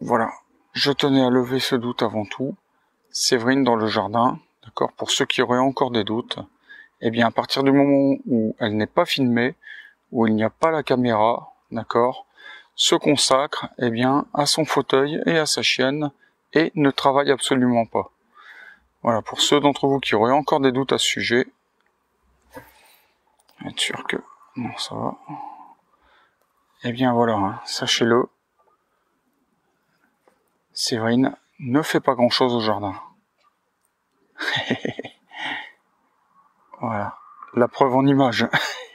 Voilà, je tenais à lever ce doute avant tout. Séverine dans le jardin, d'accord, pour ceux qui auraient encore des doutes, eh bien à partir du moment où elle n'est pas filmée, où il n'y a pas la caméra, d'accord, se consacre eh bien à son fauteuil et à sa chienne et ne travaille absolument pas. Voilà, pour ceux d'entre vous qui auraient encore des doutes à ce sujet, être sûr que non, ça va. Eh bien voilà, hein, sachez-le, Séverine ne fait pas grand-chose au jardin. Voilà, la preuve en image.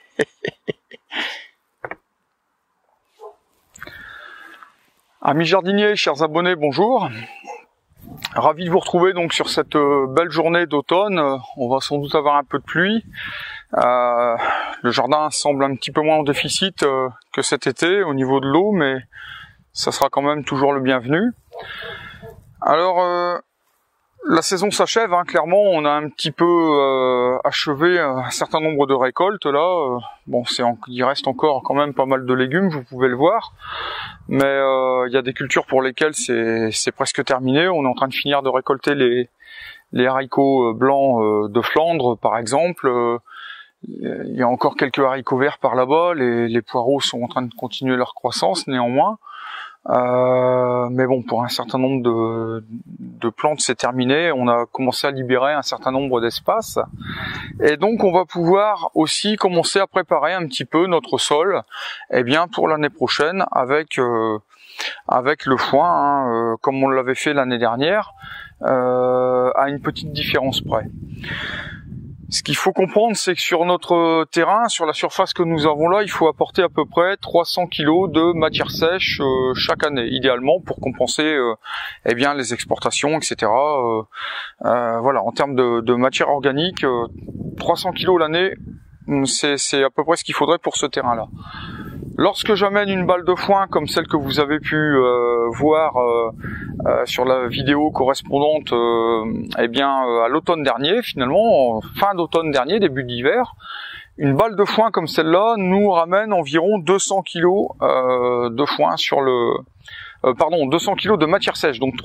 Amis jardiniers, chers abonnés, bonjour. Ravi de vous retrouver donc sur cette belle journée d'automne. On va sans doute avoir un peu de pluie. Le jardin semble un petit peu moins en déficit que cet été au niveau de l'eau, mais ça sera quand même toujours le bienvenu. Alors, la saison s'achève, hein, clairement, on a un petit peu achevé un certain nombre de récoltes là. Bon, il reste encore quand même pas mal de légumes, vous pouvez le voir, mais il y a des cultures pour lesquelles c'est presque terminé. On est en train de finir de récolter les haricots blancs de Flandre, par exemple. Il y a encore quelques haricots verts par là-bas. Les poireaux sont en train de continuer leur croissance, néanmoins. Mais bon, pour un certain nombre de plantes, c'est terminé. On a commencé à libérer un certain nombre d'espaces. Et donc, on va pouvoir aussi commencer à préparer un petit peu notre sol, eh bien, pour l'année prochaine avec le foin, hein, comme on l'avait fait l'année dernière, à une petite différence près. Ce qu'il faut comprendre, c'est que sur notre terrain, sur la surface que nous avons là, il faut apporter à peu près 300 kg de matière sèche chaque année, idéalement pour compenser eh bien les exportations, etc. Voilà, en termes de matière organique, 300 kg l'année, c'est à peu près ce qu'il faudrait pour ce terrain-là. Lorsque j'amène une balle de foin comme celle que vous avez pu voir sur la vidéo correspondante eh bien à l'automne dernier, finalement, fin d'automne dernier, début d'hiver, une balle de foin comme celle-là nous ramène environ 200 kg de foin sur le... 200 kg de matière sèche, donc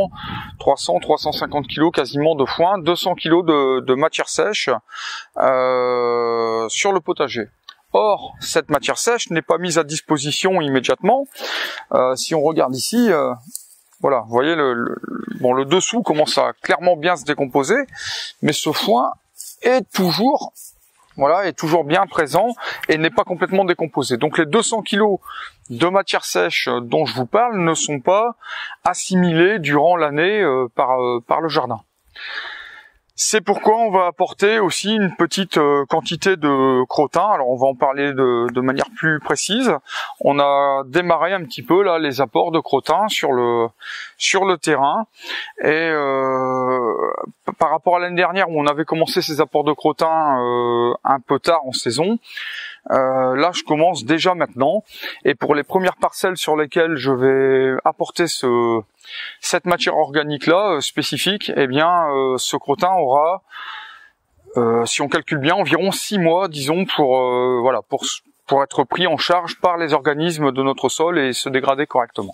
350 kg quasiment de foin, 200 kg de matière sèche sur le potager. Or, cette matière sèche n'est pas mise à disposition immédiatement. Si on regarde ici, voilà, vous voyez, le dessous commence à clairement bien se décomposer, mais ce foin est toujours bien présent et n'est pas complètement décomposé. Donc les 200 kg de matière sèche dont je vous parle ne sont pas assimilés durant l'année par le jardin. C'est pourquoi on va apporter aussi une petite quantité de crottin. Alors on va en parler de manière plus précise. On a démarré un petit peu là les apports de crottin sur le terrain. Et par rapport à l'année dernière où on avait commencé ces apports de crottin un peu tard en saison, là je commence déjà maintenant. Et pour les premières parcelles sur lesquelles je vais apporter cette matière organique là spécifique, eh bien ce crottin aura, si on calcule bien, environ 6 mois, disons, pour être pris en charge par les organismes de notre sol et se dégrader correctement.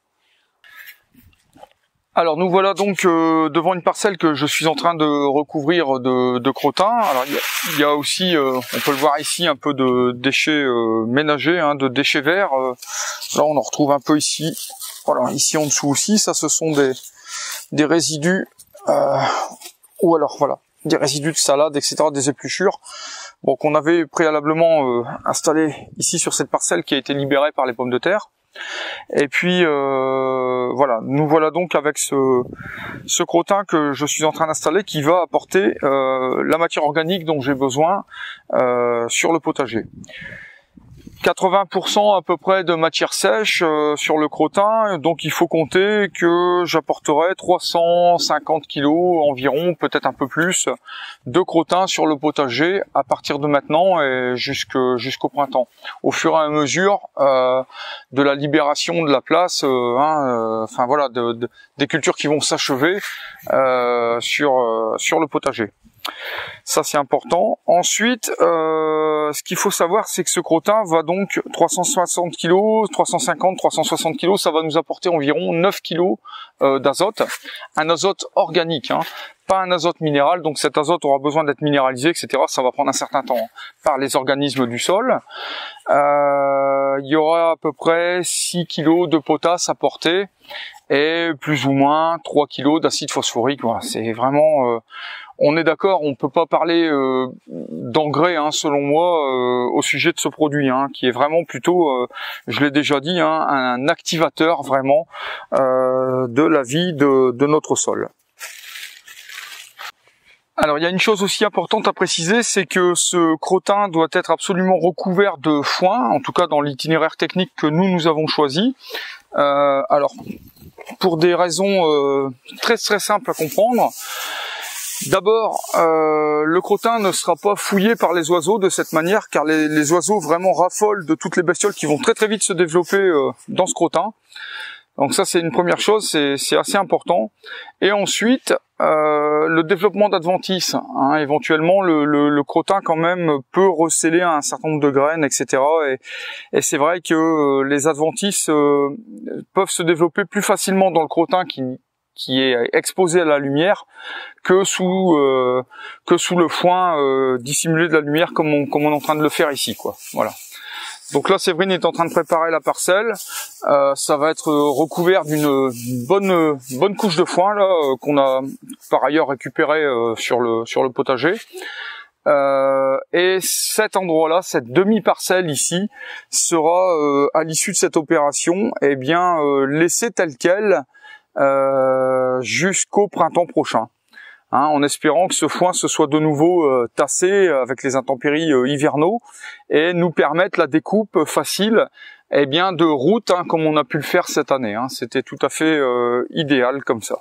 Alors nous voilà donc devant une parcelle que je suis en train de recouvrir de crottin. Alors il y a aussi, on peut le voir ici, un peu de déchets ménagers, hein, de déchets verts. Là on en retrouve un peu ici. Voilà, ici en dessous aussi, ça ce sont des résidus, ou alors voilà, des résidus de salade, etc., des épluchures. Bon, qu'on avait préalablement installé ici sur cette parcelle qui a été libérée par les pommes de terre. Et puis voilà, nous voilà donc avec ce crottin que je suis en train d'installer qui va apporter la matière organique dont j'ai besoin sur le potager. 80% à peu près de matière sèche sur le crottin, donc il faut compter que j'apporterai 350 kg environ, peut-être un peu plus, de crottin sur le potager à partir de maintenant et jusqu'au printemps. Au fur et à mesure de la libération de la place, enfin voilà, des cultures qui vont s'achever sur le potager. Ça c'est important. Ensuite, ce qu'il faut savoir, c'est que ce crottin va donc 360 kg, 350, 360 kg, ça va nous apporter environ 9 kg d'azote, un azote organique, hein, pas un azote minéral. Donc cet azote aura besoin d'être minéralisé, etc. Ça va prendre un certain temps par les organismes du sol. Il y aura à peu près 6 kg de potasse apporté et plus ou moins 3 kg d'acide phosphorique. Voilà, c'est vraiment... on est d'accord, on peut pas parler d'engrais, hein, selon moi, au sujet de ce produit, hein, qui est vraiment plutôt, je l'ai déjà dit, hein, un activateur vraiment de la vie de notre sol. Alors il y a une chose aussi importante à préciser, c'est que ce crottin doit être absolument recouvert de foin, en tout cas dans l'itinéraire technique que nous avons choisi. Alors pour des raisons très simples à comprendre. D'abord, le crottin ne sera pas fouillé par les oiseaux de cette manière, car les oiseaux vraiment raffolent de toutes les bestioles qui vont très vite se développer dans ce crottin. Donc ça, c'est une première chose, c'est assez important. Et ensuite, le développement d'adventices, hein, éventuellement le crottin quand même peut recéler un certain nombre de graines, etc. Et c'est vrai que les adventices peuvent se développer plus facilement dans le crottin qui est exposé à la lumière que sous le foin dissimulé de la lumière comme on est en train de le faire ici, quoi. Voilà. Donc là, Séverine est en train de préparer la parcelle. Ça va être recouvert d'une bonne couche de foin là qu'on a par ailleurs récupéré sur le potager. Et cet endroit-là, cette demi-parcelle ici, sera à l'issue de cette opération, eh bien laissée telle quelle jusqu'au printemps prochain. Hein, en espérant que ce foin se soit de nouveau tassé avec les intempéries hivernaux et nous permettre la découpe facile, eh bien de route, hein, comme on a pu le faire cette année. Hein. C'était tout à fait idéal comme ça.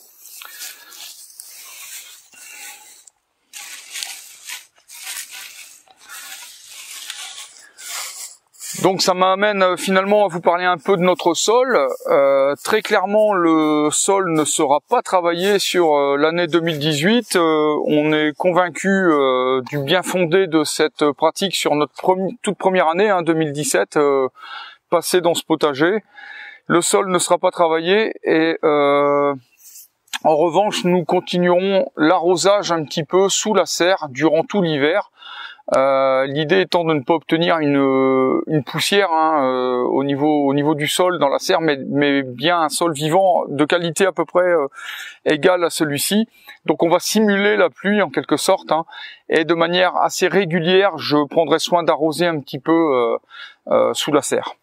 Donc ça m'amène finalement à vous parler un peu de notre sol. Très clairement, le sol ne sera pas travaillé sur l'année 2018. On est convaincu du bien fondé de cette pratique sur notre toute première année, hein, 2017, passée dans ce potager. Le sol ne sera pas travaillé et en revanche, nous continuerons l'arrosage un petit peu sous la serre durant tout l'hiver. L'idée étant de ne pas obtenir une poussière, hein, au niveau du sol dans la serre, mais bien un sol vivant de qualité à peu près égale à celui-ci. Donc on va simuler la pluie en quelque sorte, hein, et de manière assez régulière, je prendrai soin d'arroser un petit peu sous la serre.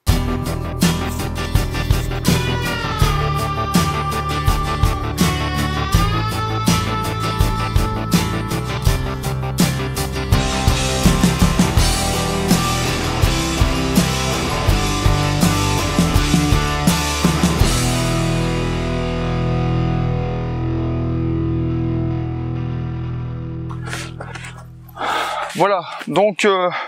Voilà, donc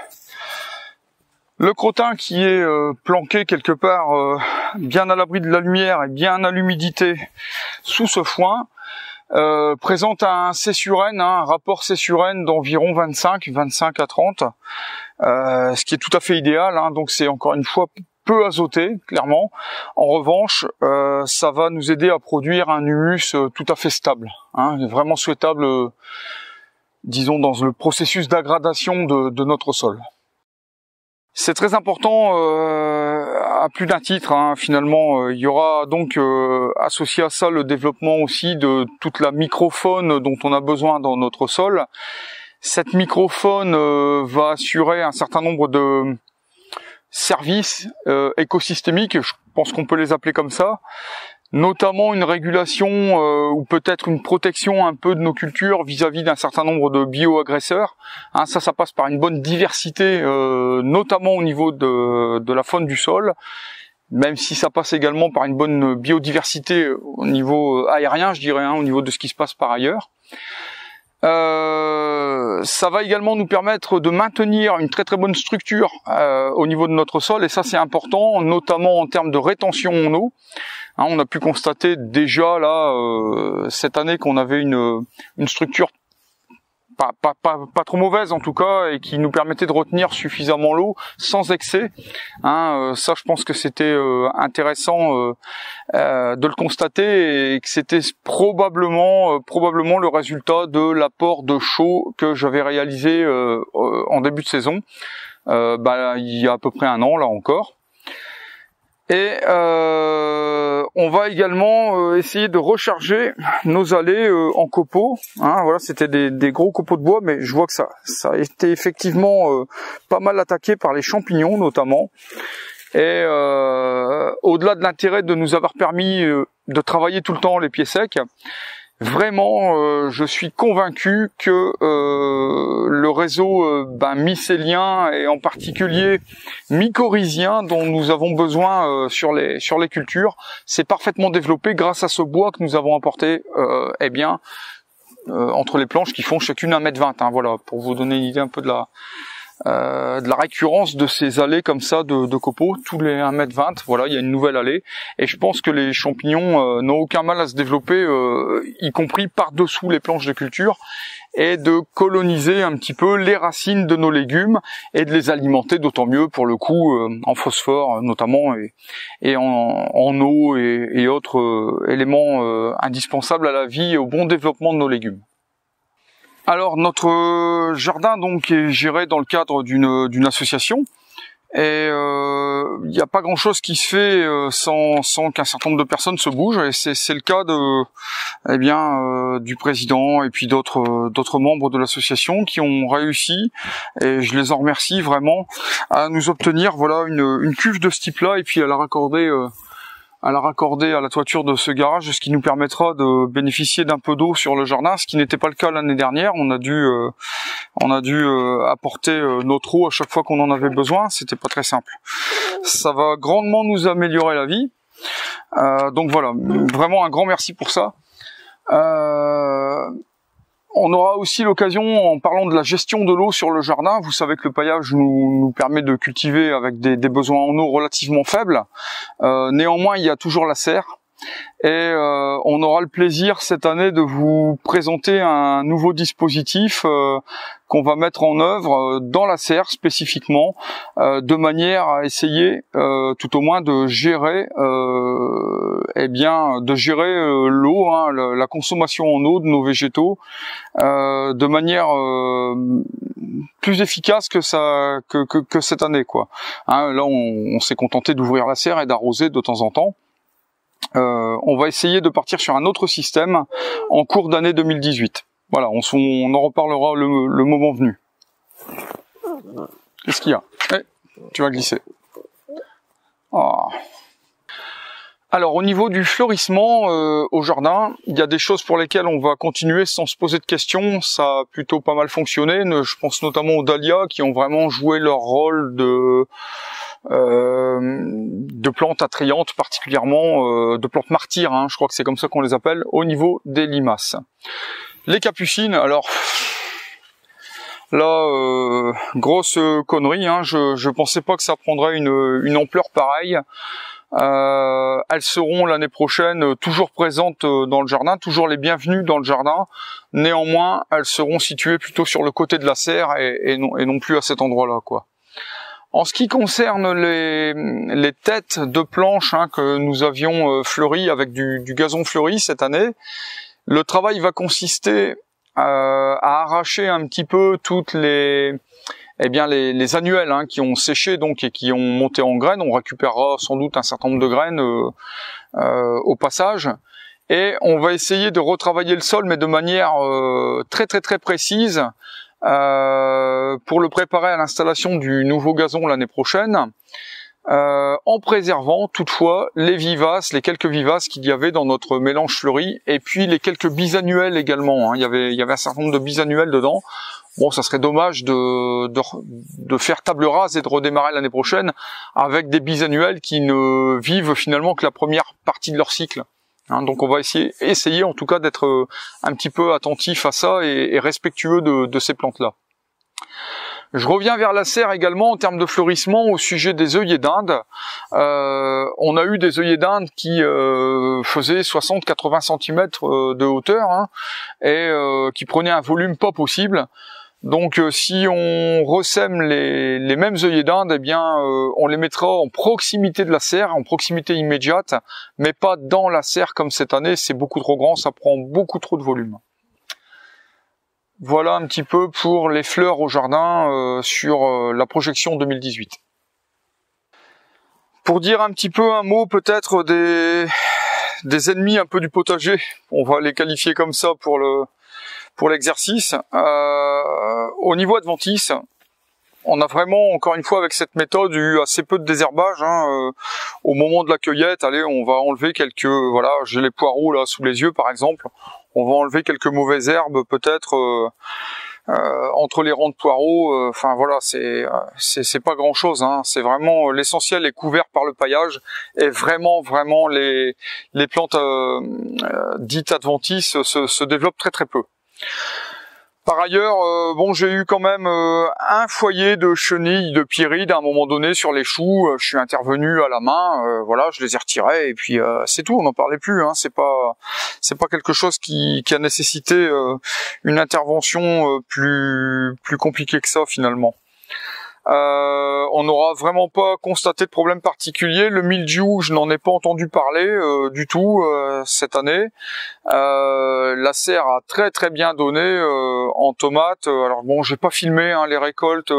le crottin qui est planqué quelque part bien à l'abri de la lumière et bien à l'humidité sous ce foin présente un C sur N, hein, un rapport C sur N d'environ 25 à 30, ce qui est tout à fait idéal, hein, donc c'est encore une fois peu azoté, clairement. En revanche, ça va nous aider à produire un humus tout à fait stable, hein, vraiment souhaitable, disons, dans le processus d'aggradation de notre sol. C'est très important à plus d'un titre, hein, finalement. Il y aura donc associé à ça le développement aussi de toute la microfaune dont on a besoin dans notre sol. Cette microfaune va assurer un certain nombre de services écosystémiques, je pense qu'on peut les appeler comme ça, notamment une régulation ou peut-être une protection un peu de nos cultures vis-à-vis d'un certain nombre de bioagresseurs. Hein, ça passe par une bonne diversité, notamment au niveau de la faune du sol, même si ça passe également par une bonne biodiversité au niveau aérien, je dirais, hein, au niveau de ce qui se passe par ailleurs. Ça va également nous permettre de maintenir une très bonne structure au niveau de notre sol, et ça c'est important, notamment en termes de rétention en eau. Hein, on a pu constater déjà là cette année qu'on avait une structure pas trop mauvaise en tout cas, et qui nous permettait de retenir suffisamment l'eau sans excès. Ça, je pense que c'était intéressant de le constater, et que c'était probablement le résultat de l'apport de chaux que j'avais réalisé en début de saison, il y a à peu près un an là encore. Et on va également essayer de recharger nos allées en copeaux. Voilà, c'était des gros copeaux de bois, mais je vois que ça a été effectivement pas mal attaqué par les champignons notamment. Et au-delà de l'intérêt de nous avoir permis de travailler tout le temps les pieds secs, vraiment, je suis convaincu que le réseau mycélien, et en particulier mycorhizien, dont nous avons besoin sur les cultures, s'est parfaitement développé grâce à ce bois que nous avons apporté entre les planches qui font chacune 1,20 m. Voilà, pour vous donner une idée un peu de la récurrence de ces allées comme ça de copeaux, tous les 1,20 m, voilà, il y a une nouvelle allée, et je pense que les champignons n'ont aucun mal à se développer, y compris par-dessous les planches de culture, et de coloniser un petit peu les racines de nos légumes, et de les alimenter d'autant mieux pour le coup en phosphore notamment, et en eau et autres éléments indispensables à la vie et au bon développement de nos légumes. Alors notre jardin donc est géré dans le cadre d'une association, et il n'y a pas grand chose qui se fait sans qu'un certain nombre de personnes se bougent, et c'est le cas du président et puis d'autres membres de l'association qui ont réussi, et je les en remercie vraiment, à nous obtenir voilà une cuve de ce type là, et puis à la raccorder à la toiture de ce garage, ce qui nous permettra de bénéficier d'un peu d'eau sur le jardin, ce qui n'était pas le cas l'année dernière. On a dû apporter notre eau à chaque fois qu'on en avait besoin, c'était pas très simple. Ça va grandement nous améliorer la vie, donc voilà, vraiment un grand merci pour ça. On aura aussi l'occasion, en parlant de la gestion de l'eau sur le jardin, vous savez que le paillage nous permet de cultiver avec des besoins en eau relativement faibles. Néanmoins, il y a toujours la serre. Et on aura le plaisir cette année de vous présenter un nouveau dispositif qu'on va mettre en œuvre dans la serre spécifiquement, de manière à essayer tout au moins de gérer l'eau, la consommation en eau de nos végétaux de manière plus efficace que cette année, quoi. Là on s'est contenté d'ouvrir la serre et d'arroser de temps en temps. On va essayer de partir sur un autre système en cours d'année 2018. Voilà, on en reparlera le moment venu. Qu'est-ce qu'il y a? Tu vas glisser. Oh. Alors au niveau du fleurissement au jardin, il y a des choses pour lesquelles on va continuer sans se poser de questions. Ça a plutôt pas mal fonctionné. Je pense notamment aux dahlias qui ont vraiment joué leur rôle de plantes attrayantes, particulièrement de plantes martyrs, je crois que c'est comme ça qu'on les appelle, au niveau des limaces. Les capucines, alors là, grosse connerie, je pensais pas que ça prendrait une ampleur pareille. Elles seront l'année prochaine toujours présentes dans le jardin, toujours les bienvenues dans le jardin. Néanmoins, elles seront situées plutôt sur le côté de la serre et non plus à cet endroit-là, quoi. En ce qui concerne les têtes de planches que nous avions fleuries avec du gazon fleuri cette année, le travail va consister à arracher un petit peu toutes les annuelles qui ont séché donc et qui ont monté en graines. On récupérera sans doute un certain nombre de graines au passage. Et on va essayer de retravailler le sol, mais de manière très très très précise, pour le préparer à l'installation du nouveau gazon l'année prochaine, en préservant toutefois les quelques vivaces qu'il y avait dans notre mélange fleuri, et puis les quelques bisannuels également. Il y avait un certain nombre de bisannuels dedans. Bon, ça serait dommage de faire table rase et de redémarrer l'année prochaine avec des bisannuels qui ne vivent finalement que la première partie de leur cycle. Donc on va essayer en tout cas d'être un petit peu attentif à ça et respectueux de ces plantes-là. Je reviens vers la serre également en termes de fleurissement au sujet des œillets d'Inde. On a eu des œillets d'Inde qui faisaient 60-80 cm de hauteur, hein, et qui prenaient un volume pas possible. Donc si on ressème les mêmes œillets d'Inde, eh bien on les mettra en proximité de la serre, en proximité immédiate, mais pas dans la serre comme cette année, c'est beaucoup trop grand, ça prend beaucoup trop de volume. Voilà un petit peu pour les fleurs au jardin sur la projection 2018. Pour dire un petit peu un mot peut-être des ennemis un peu du potager, on va les qualifier comme ça pour l'exercice. Au niveau adventice, on a vraiment, encore une fois, avec cette méthode, eu assez peu de désherbage. Hein, au moment de la cueillette, allez, on va enlever quelques, voilà, j'ai les poireaux là sous les yeux par exemple. On va enlever quelques mauvaises herbes, peut-être entre les rangs de poireaux. Enfin voilà, c'est pas grand chose. Hein, c'est vraiment l'essentiel est couvert par le paillage et vraiment les plantes dites adventices se développent très peu. Par ailleurs, bon, j'ai eu quand même un foyer de chenilles de pyrrhide à un moment donné sur les choux. Je suis intervenu à la main, voilà, je les ai retirés et puis c'est tout. On n'en parlait plus. Hein, c'est pas quelque chose qui a nécessité une intervention plus compliquée que ça finalement. On n'aura vraiment pas constaté de problème particulier. Le mildiou, je n'en ai pas entendu parler du tout cette année. La serre a très bien donné en tomates. Alors bon, j'ai pas filmé hein, les récoltes.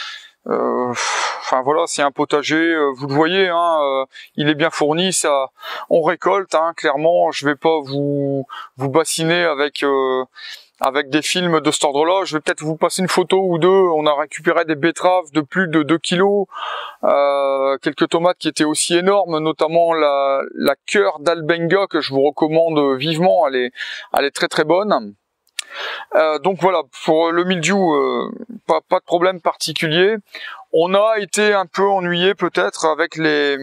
Enfin voilà, c'est un potager. Vous le voyez, hein, il est bien fourni. Ça, on récolte. Hein, clairement, je vais pas vous bassiner avec des films de cet ordre-là. Je vais peut-être vous passer une photo ou deux. On a récupéré des betteraves de plus de 2 kilos, quelques tomates qui étaient aussi énormes, notamment la cœur d'Albenga que je vous recommande vivement. Elle est très bonne. Donc voilà, pour le mildiou, pas de problème particulier. On a été un peu ennuyé peut-être avec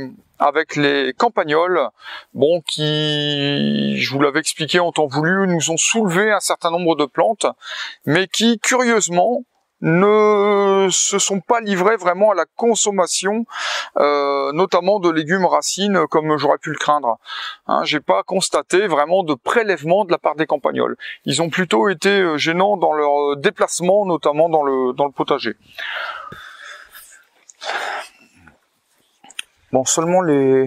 les campagnols, bon, qui, je vous l'avais expliqué en temps voulu, nous ont soulevé un certain nombre de plantes, mais qui, curieusement, ne se sont pas livrés vraiment à la consommation, notamment de légumes racines, comme j'aurais pu le craindre. Hein, j'ai pas constaté vraiment de prélèvement de la part des campagnols. Ils ont plutôt été gênants dans leur déplacement, notamment dans le potager. Bon, seulement les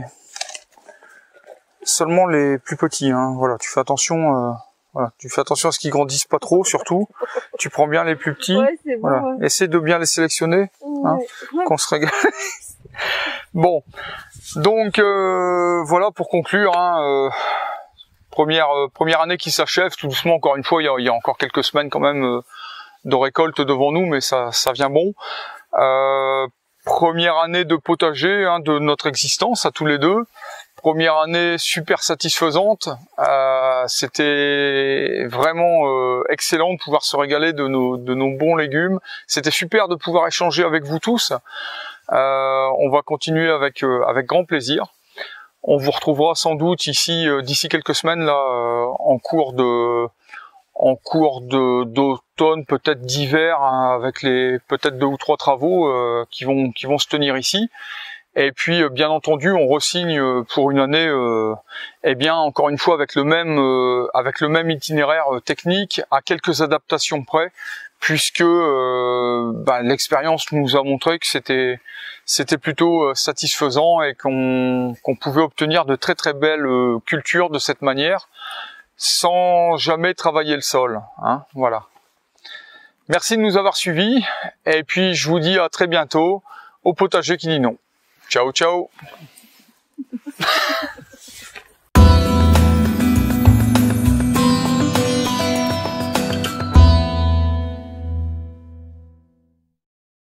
plus petits, hein. Voilà, tu fais attention, voilà, tu fais attention à ce qu'ils grandissent pas trop, surtout. Tu prends bien les plus petits. Ouais, c'est bon, voilà. Ouais. Essaie de bien les sélectionner, hein, ouais. Qu'on se régale. Bon, donc voilà pour conclure. Hein, première année qui s'achève, tout doucement. Encore une fois, il y a encore quelques semaines quand même de récolte devant nous, mais ça vient bon. Première année de potager hein, de notre existence à tous les deux. Première année super satisfaisante. C'était vraiment excellent de pouvoir se régaler de nos bons légumes. C'était super de pouvoir échanger avec vous tous. On va continuer avec grand plaisir. On vous retrouvera sans doute ici d'ici quelques semaines là en cours d'automne, peut-être d'hiver, hein, avec peut-être 2 ou 3 travaux qui vont se tenir ici. Et puis bien entendu, on re-signe pour une année, eh bien encore une fois avec le même itinéraire technique, à quelques adaptations près, puisque l'expérience nous a montré que c'était plutôt satisfaisant et qu'on pouvait obtenir de très belles cultures de cette manière, sans jamais travailler le sol. Hein, voilà. Merci de nous avoir suivis, et puis je vous dis à très bientôt au potager qui dit non. Ciao, ciao.